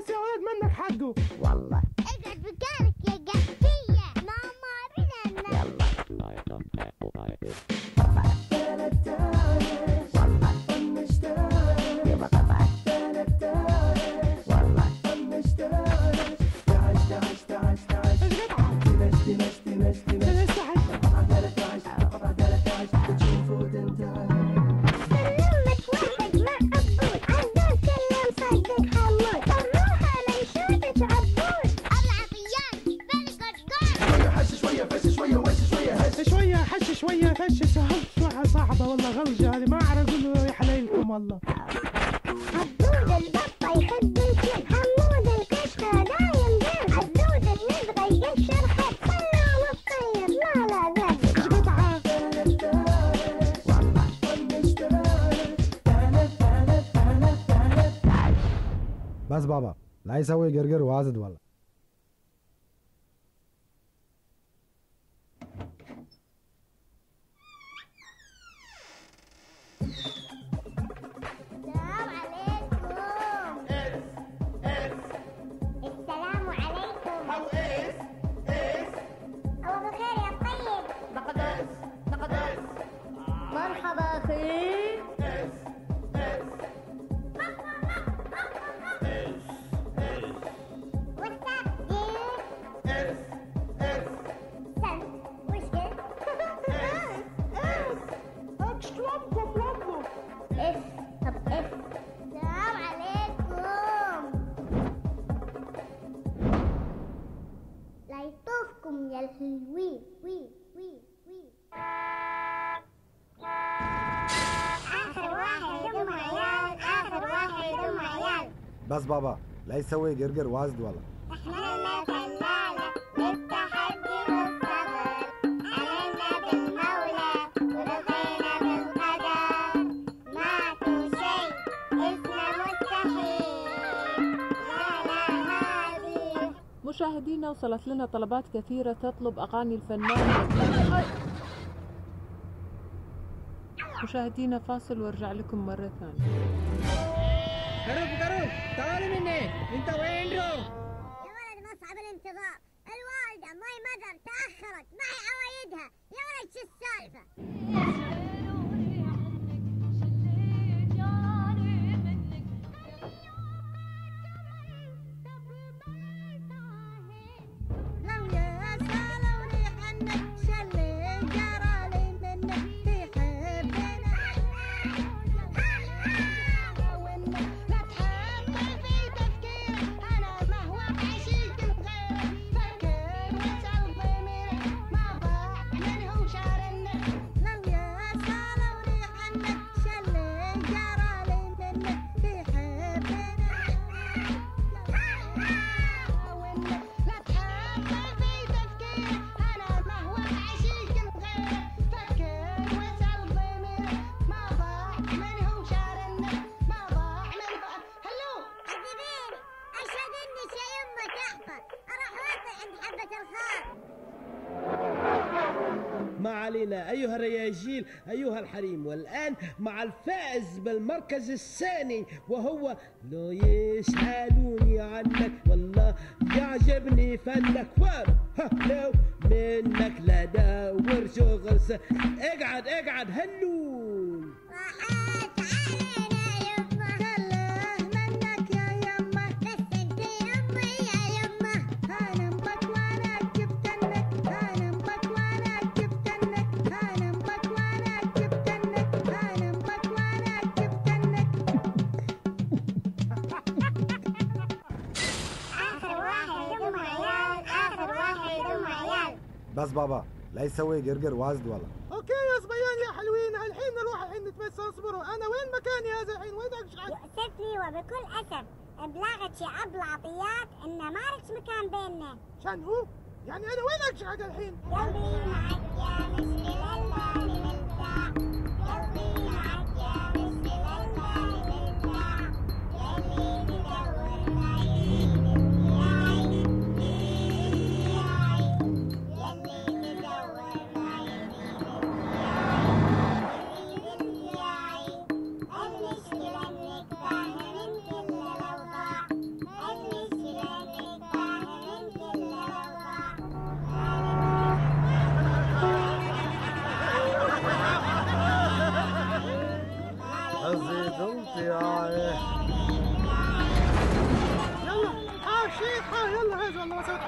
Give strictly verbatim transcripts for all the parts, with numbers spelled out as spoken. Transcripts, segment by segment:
بس يا ولد منك حقه والله. اقعد مكانك يا قحطية. ماما بنا يلا. شوية حش شوية فش سهل شوية صعبة والله غلجة هذه ما أعرف أقول له يا حليلكم والله. عبود البطة يحب الكل، حمود الكشخة دايم زين، عبود النبغة يقشر خط صنع والطير لا لا ذاك. إيش قطعة؟ بس بابا لا يسوي قرقر وازد والله. يا الحلوين وي وي وي. آخر واحد يضم عيال، آخر واحد يضم عيال. بس بابا لا يسوي قرقر وازد والله. احنا فنانة بالتحدي والصبر، آمنا بالمولى ورضينا بالقدر، معكم شيء اسمه مستحيل. لا لا هذه. مشاهدينا وصلت لنا طلبات كثيرة تطلب أغاني الفنان. مشاهدينا فاصل وارجع لكم مرة ثانية. كروب كروب تعالوا مني، انت وين روح؟ يا ولد مصعب الانتظار، الوالدة ماي مدر تأخرت معي عوايدها، يا ولد شو السالفة؟ ما علينا أيها الرياجيل أيها الحريم، والآن مع الفائز بالمركز الثاني وهو لو يسألوني عنك والله يعجبني فنك، لو منك لا دور شغل. اقعد اقعد هلو. بس بابا لا يسوي قرقر وازد والله. اوكي يا صبيان يا حلوين، الحين نروح الحين نتمشى. اصبروا، انا وين مكاني هذا الحين؟ وين اقعد؟ يؤسف لي وبكل اسف ابلغت شعب العطيات ان ما لك مكان بيننا. شان هو؟ يعني انا وين اقعد الحين؟ قلبي معك يا مشكلة الله نرجع، قلبي معك يا مشكلة الله نرجع، يلي ندور نعيد الياي الياي، يلي ندور نعيد الياي، المشكلة انك فاهم كل الاوضاع،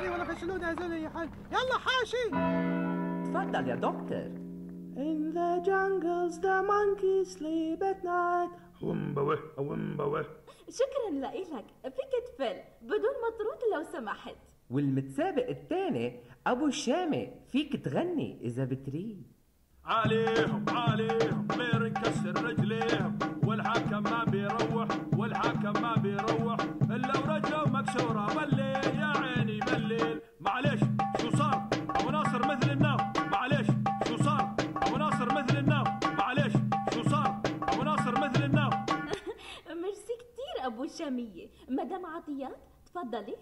علي ولا فشلونا هذول يا حاج. يلا حاشي. تفضل يا دكتور. In the jungles the monkeys sleep at night. ومبوه ومبوه. شكرا لإلك، فيك تفل بدون مطرود لو سمحت. والمتسابق الثاني ابو الشامي، فيك تغني اذا بتريد. عليهم عليهم غير نكسر رجليهم، والحكم ما بيروح والحكم ما بيروح الا ورجله مكسوره. مليل يا عيني مليل. معلش شو صار ابو ناصر مثل النار؟ معلش شو صار ابو ناصر مثل النار؟ معلش شو صار ابو ناصر مثل النار؟ ميرسي كتير ابو شامية. مدام عطيات تفضلي.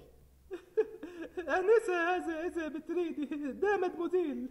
انسه هذا اذا بتريدي. ده مدموزيل.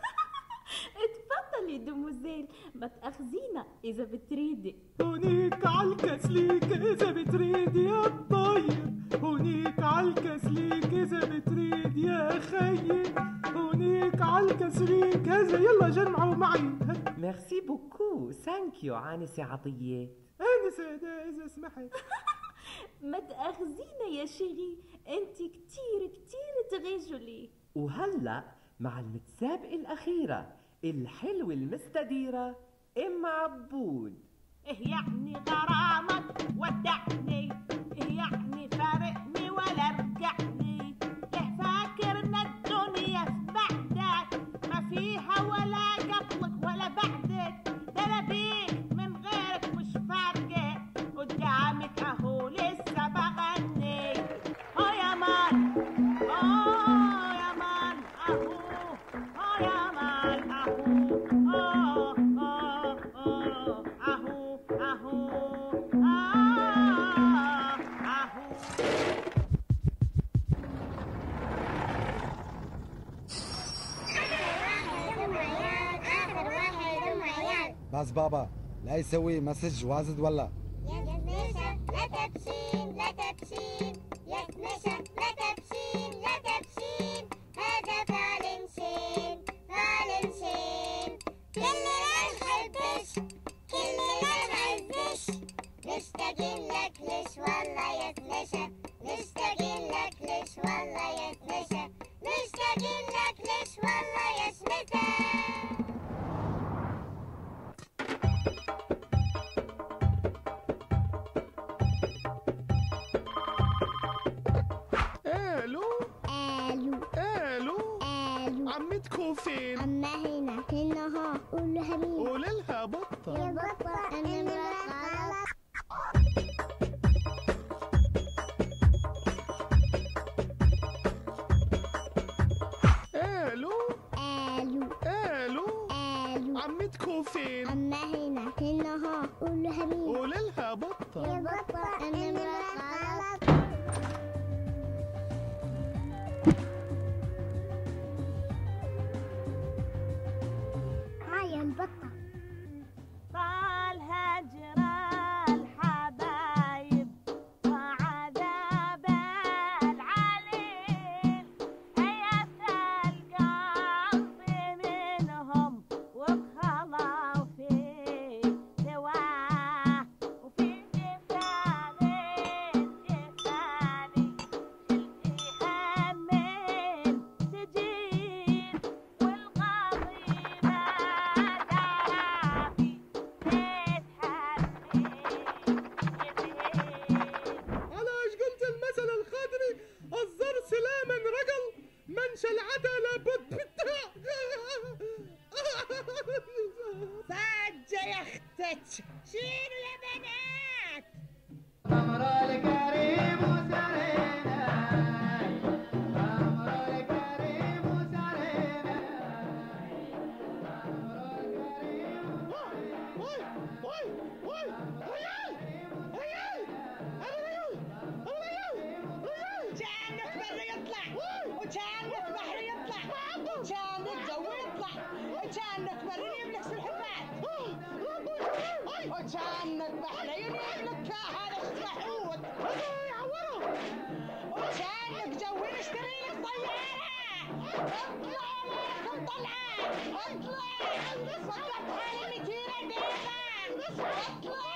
تفضلي دموزيل، ما تأخذينا إذا بتريدي. هونيك عالكاس ليك إذا بتريد يا الطير. هونيك عالكاس ليك إذا بتريد يا خيي. هونيك عالكاس ليك هذا. يلا جمعوا معي. ميرسي بوكو. ثانك يو عانسة عطيات. انسة ده إذا سمحت. ما تأخذينا يا شيري، انت كتير كتير تغجلي. وهلأ مع المتسابقة الأخيرة الحلوة المستديرة ام عبود. إيه يعني غرامك ودعني؟ إيه يعني فارقني ولا رجعني؟ إيه فاكرنا الدنيا في بعدك ما فيها ولا قبلك ولا بعدك؟ ده أنا بيك من غيرك مش فارقة، قدامك أهو لسه بغني. آه يا مان آه يا مان أهو. آه يا مان أهو. آه آه آه أهو أهو. آه أهو. آخر واحد أم عيال. بس بابا لا يسوي مسج واجد ولا يا سميشة لا تبشين لا تبشين. يا سميشة لا تبشين لا تبشين. هذا فعل شين فعل شين. كلنا نحبش كلنا نعزش. نشتاقين لك ليش والله يا سميشة. نشتاقين لك ليش والله يا سميشة. نشتاقين لك ليش والله يا سميشة. الو الو الو الو. عمتكم فين؟ عمها هنا هنا ها. قول لها مين؟ قول لها بطة. يا بطة أنا غلط. الو الو الو الو. عمتكم فين؟ عمها هنا هنا ها. قول لها مين؟ قول لها بطة. يا بطة أنا غلط. هاي البطة. طال هجر الحبايب وعذاب العليل. هيأت القلب منهم وبخلوا في سواه. وفي جفاني جفاني الإيهام من سجين. والقضيب دافي تتحمل على ايش قلت المثل الخضري؟ الزر سلاما رجل منشى العدل بد بتاع. فجة يا اختك. شيلوا يا بنات. جانك بري يطلع وجانك بحري يطلع وجانك جوي يطلع وجانك بري يملك سلحفاة وجانك بحري يملك هذا السحوت وجانك جوي نشتري لك طيارة. اطلع عليكم طلعة. اطلع صدقت حالي مكيرة ديما. اطلع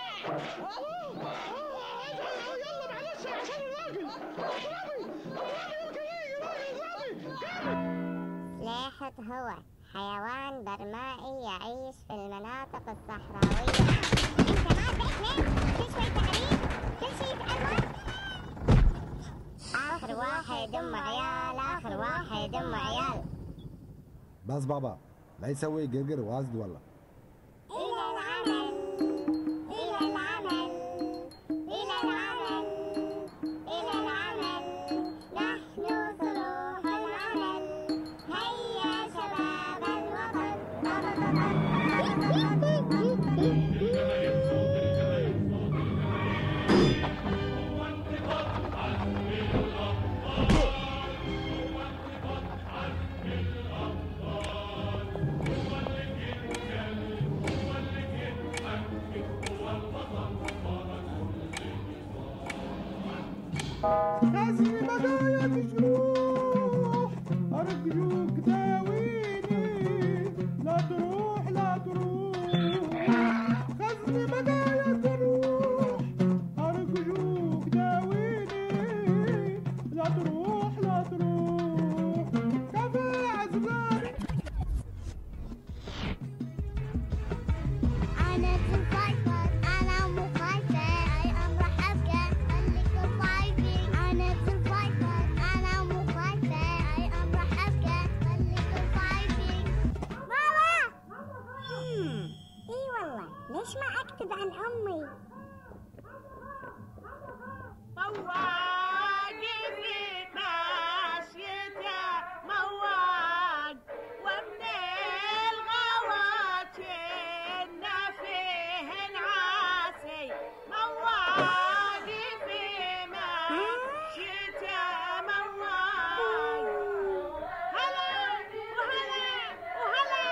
يلا معلش عشان الراجل. اضربي اضربي يا كريم. سلاحف هو حيوان برمائي يعيش في المناطق الصحراوية. انت ما تفهم؟ كل شوي تعريف، كل شيء يتعلم. آخر واحد أم عيال، آخر واحد أم عيال. بس بابا لا يسوي قرقر وازد والله. إلى العمل، إلى العمل، إلى العمل، إلى العمل، نحن صروح العمل. هيا شباب الوطن. غزل بقايا تجروح، أرجوك داويني، لا تروح لا تروح. غزل بقايا تروح، أرجوك داويني، لا تروح لا تروح. كفى عزبان. أنا سوبر، أنا مقاتل، I am رحبك، خليكم فايتين. أنا سوبر، أنا مقاتل، I am رحبك، خليكم فايتين. ماما! إي والله، ليش ما أكتب عن أمي؟ مواج في ماشيته مواج، ومن الغوات إن فيه نعاسي. مواج في ماشيته مواج. هلا وهلا وهلا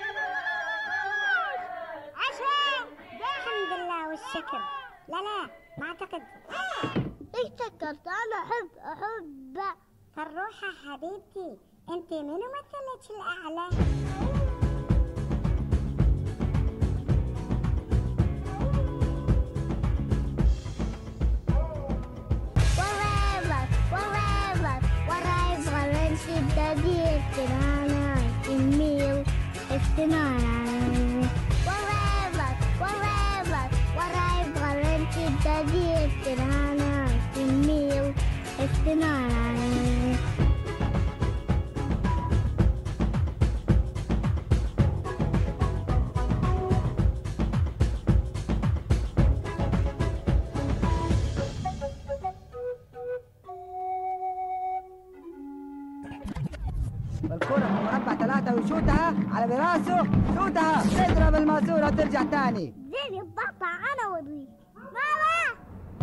كلوش عشان الحمد لله والشكر. لا لا ما أعتقد. إيش سكرت؟ أنا أحب أحب فروحة حبيبتي، أنت منو مثلك الأعلى؟ Wherever, wherever, wherever, and she does it, and I meal, it's the night. Wherever, wherever, wherever, and she does it, and I meal, it's the night. الكرة في مربع ثلاثة ويشوتها على براسه، شوتها تضرب الماسورة وترجع تاني. زين يا بابا أنا وضيف. ماما!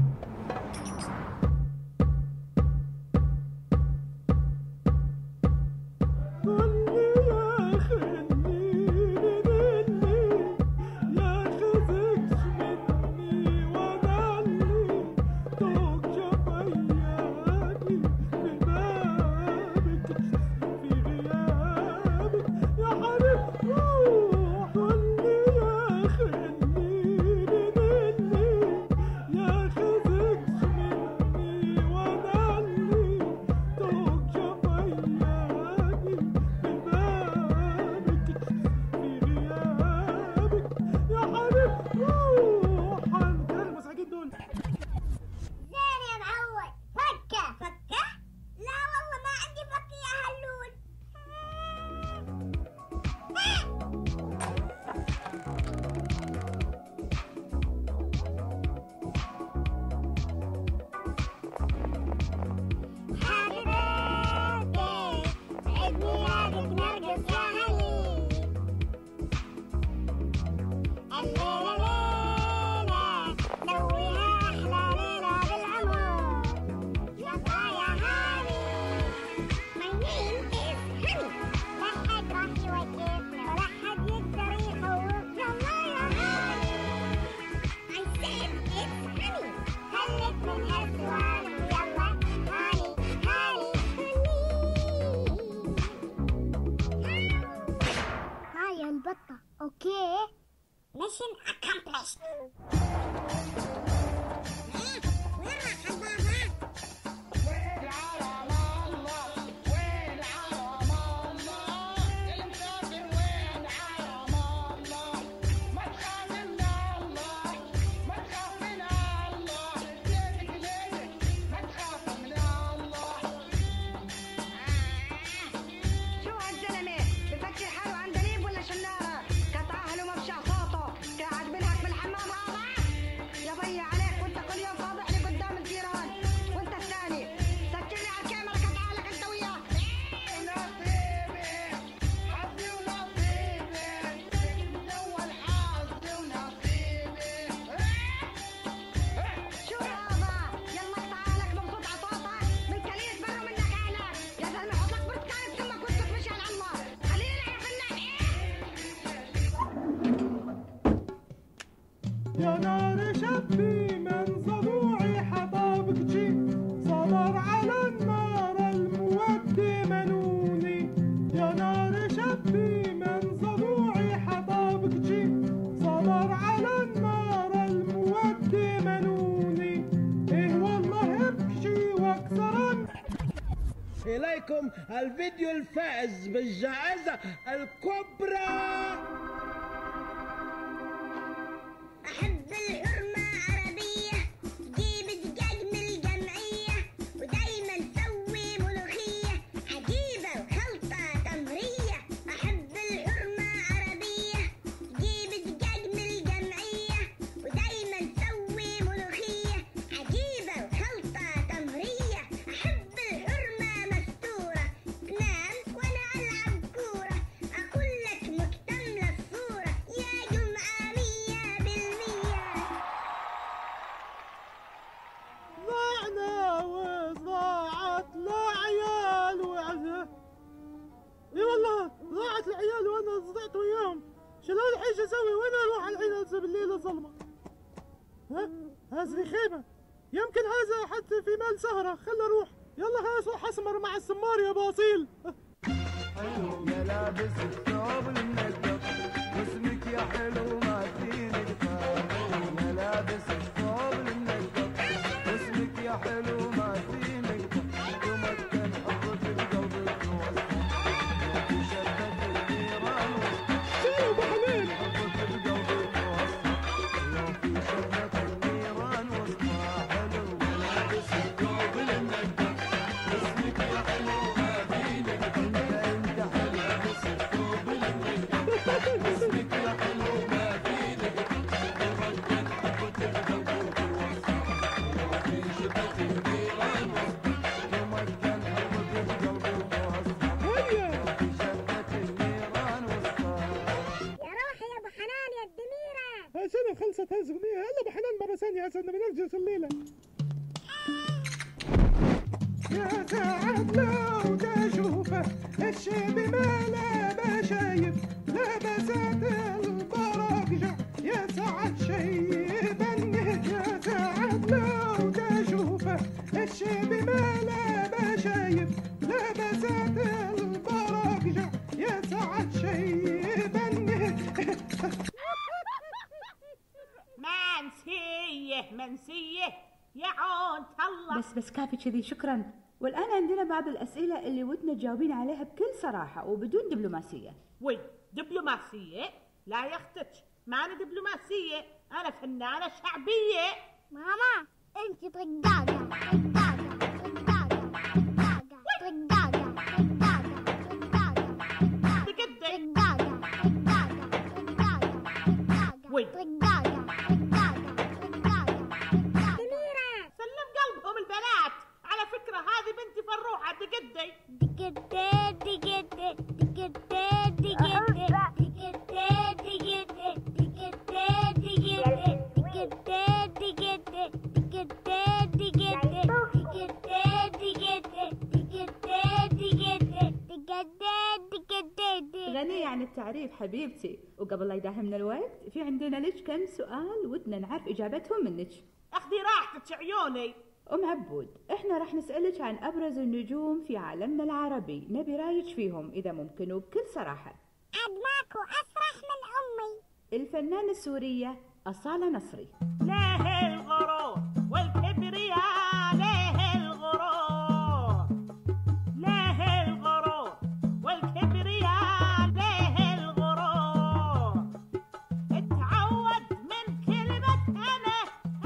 Mission accomplished. وين راح البابا؟ يا نار شبي من ضلوعي حطابك جي صبر على النار المودي منوني يا نار شبي من ضلوعي حطابك جي صبر على النار المودي منوني ايه والله ابكي واكثر. إليكم الفيديو الفائز بالجائزة الكبرى. أحب الحرمة عربية جيب دجاج من الجمعية ودايما سوي ملوخية عجيبة وخلطة تمرية. أحب الحرمة عربية جيب دجاج من الجمعية ودايما سوي ملوخية عجيبة وخلطة تمرية. أحب الحرمة مستورة تنام وأنا ألعب كورة أقول لك مكتملة الصورة يا جمعة مية بالمية. ضعنا وضاعت العيال وعزة. اي والله ضاعت العيال وانا ضعت وياهم. شلون الحين اسوي؟ وين اروح الحين هسه بالليل الظلمة؟ ها؟ هذه خيمة. يمكن هذا حتى في مال سهرة. خل اروح. يلا هاس حسمر مع السمار يا باصيل. حلو يا لابس الثوب المنقط واسمك يا حلو ما فيني كفاية يا لابس الثوب المنقط واسمك يا حلو ما فيني كفاية ومكن حبك بقلب الكوس في شدة النيران شنو ابو حميد؟ حبك بقلب الكوس في شدة النيران وسطها حلو يا لابس الثوب المنقط واسمك يا حلو ما فيني كفاية انت حلو لابس الثوب المنقط اسمك يا حلو ما فيني كفاية ومكن حبك بقلب الكوس في شدة النيران ومكن حبك بقلب الكوس في شدة النيران وسطها. يا روحي يا ابو حنان يا الدميرة. ها شنو خلصت هذه الاغنية؟ يلا ابو حنان مرة ثانية هسه بنرجس الليلة. يا سعد لو تشوفه الشيب ما لا شايب لبسات البراقجع يا سعد شيبني. يا سعد لو تشوفه الشيب ما لا شايب لبسات البراقجع يا سعد شيبني. منسية منسية يا عون الله. بس بس كافي كذي شكرا. والآن عندنا بعض الأسئلة اللي ودنا تجاوبين عليها بكل صراحة وبدون دبلوماسية. وي دبلوماسية؟ لا يا اختك ما أنا دبلوماسية، أنا فنانة شعبية. ماما انت طقاقة طقاقة طقاقة طقاقة طقاقة طقاقة طقاقة بقدي طقاقة طقاقة طقاقة وي طقاقة طقاقة طقاقة. دميرة سلم قلبهم البنات. على فكرة هذه بنتي فروحة دقدي دقدي دقدي دقدي دقدي دقدي دقدي غنية عن التعريف حبيبتي. وقبل لا يداهمنا الوقت في عندنا لك كم سؤال ودنا نعرف إجابتهم منك. اخذي راحتك عيوني. أم عبود احنا راح نسألك عن أبرز النجوم في عالمنا العربي، نبي رايك فيهم إذا ممكن وبكل صراحة. عاد ماكو أفرح من أمي. الفنانة السورية أصالة نصري. ليه الغرور والكبرياء ليه الغرور ليه الغرور والكبرياء ليه الغرور. اتعود من كلمة أنا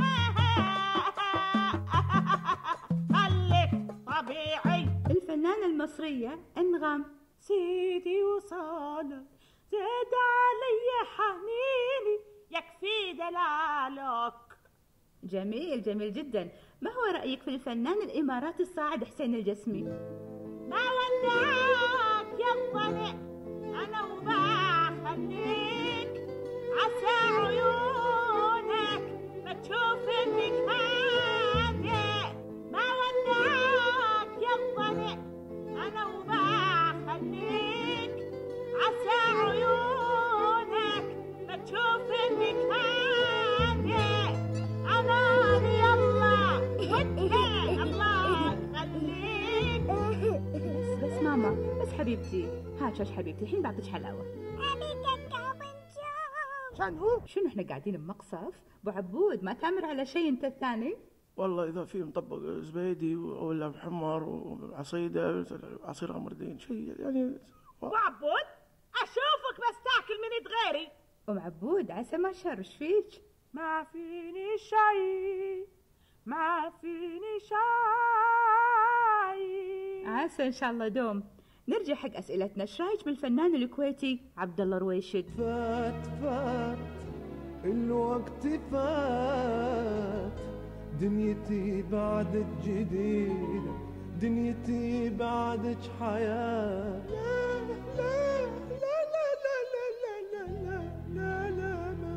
خليك طبيعي. الفنانة المصرية أنغام. سيدي وصالك زاد علي حنيني يكفي دلالك. جميل جميل جدا. ما هو رأيك في الفنان الإماراتي الصاعد حسين الجسمي؟ ما ودعك يا الظنع أنا وبخليك عسى عيونك ما تشوف إنك هادي. ما ودعك يا الظنع أنا وبخليك عسى عيونك ما تشوف إنك هادي. بس حبيبتي هات شاش حبيبتي، الحين بعطيك حلاوة. شنو؟ شنو احنا قاعدين بمقصف؟ ابو عبود ما تامر على شيء انت الثاني؟ والله اذا في مطبق زبيدي ولا حمار وعصيده عصير امردين شيء يعني. ابو عبود اشوفك بس تاكل من يد غيري. ام عبود عسى ما شر، ايش فيك؟ ما فيني شيء ما فيني شيء. عسى ان شاء الله دوم. نرجع حق اسئلتنا، ايش رايك بالفنان الكويتي عبد الله رويشد؟ فات فات الوقت فات، دنيتي بعدك جديدة، دنيتي بعدك حياة. لا لا لا لا لا لا لا لا لا ما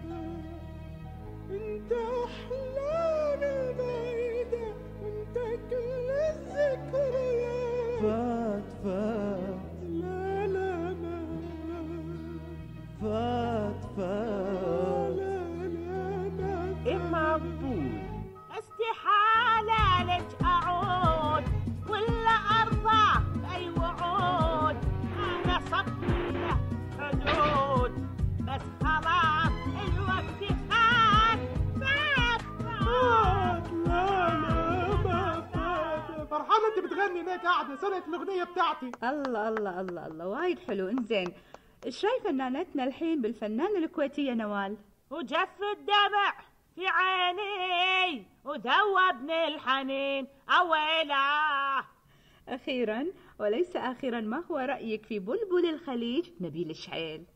انت احلانا بعيدة وانت كل الذكريات. فات فات لا لا ما فات فات لا لا ما ام عبود استحالة لك اعود ولا ارضى باي وعود. انا صبري له حدود بس خلاص الوقت فات فات فات. لا لا ما فات. فرحانة انت بتغني هناك قاعدة سرقت الاغنية بتاعتي. الله الله الله الله وايد حلو. انزين ايش راي فنانتنا الحين بالفنانة الكويتية نوال؟ وجف الدمع في عيني وذوبني الحنين اويلا. اخيرا وليس اخيرا، ما هو رايك في بلبل الخليج نبيل الشعيل؟